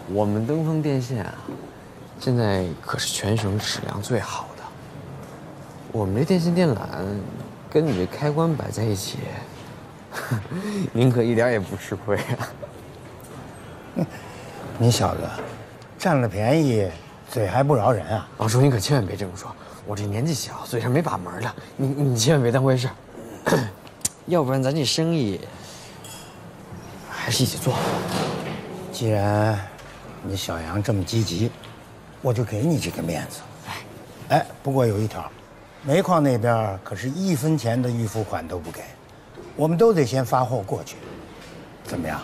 我们登封电线啊，现在可是全省质量最好的。我们这电线电缆跟你这开关摆在一起，您可一点也不吃亏啊。 你小子占了便宜，嘴还不饶人啊！ 老叔，您可千万别这么说，我这年纪小，嘴上没把门的，你千万别当回事，要不然咱这生意还是一起做。 既然你小杨这么积极，我就给你这个面子。哎，不过有一条，煤矿那边可是1分钱的预付款都不给，我们都得先发货过去，怎么样？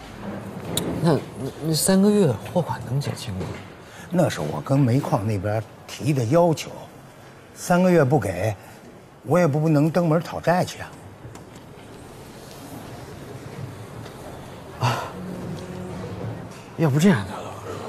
那3个月货款能结清吗？ 那是我跟煤矿那边提的要求，3个月不给，我也不能登门讨债去啊。 要不这样得了，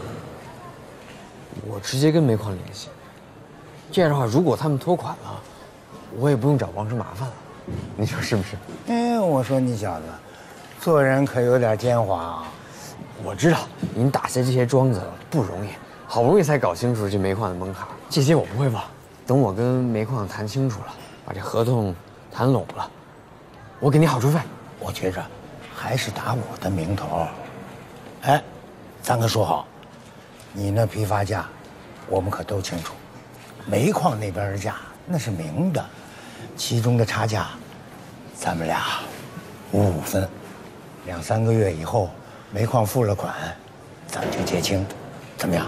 我直接跟煤矿联系。这样的话，如果他们拖款了，我也不用找王生麻烦了。你说是不是？ 哎，我说你小子，做人可有点奸猾啊！ 我知道您打下这些庄子不容易，好不容易才搞清楚这煤矿的门槛，这些我不会忘。等我跟煤矿谈清楚了，把这合同谈拢了，我给你好处费。 我觉着还是打我的名头。哎，咱可说好，你那批发价，我们可都清楚。煤矿那边的价那是明的，其中的差价，咱们俩5分。2、3个月以后，煤矿付了款，咱们就结清，怎么样？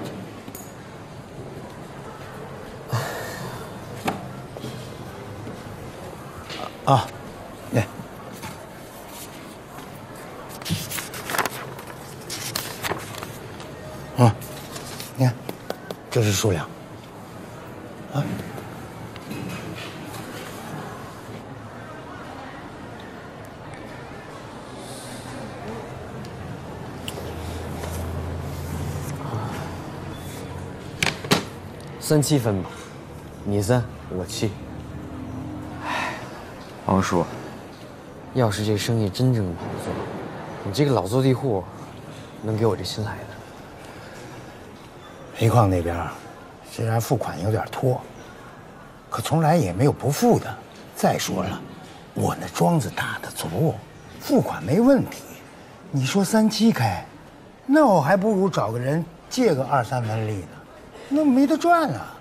啊，来。你看，这是数量。啊， 算7分吧，你3，我7。唉，王叔，要是这生意真正好做，你这个老坐地户，能给我这新来的？ 煤矿那边虽然付款有点拖，可从来也没有不付的。再说了，我那庄子打得足，付款没问题。你说3七开，那我还不如找个人借个2、3分利呢，那没得赚啊。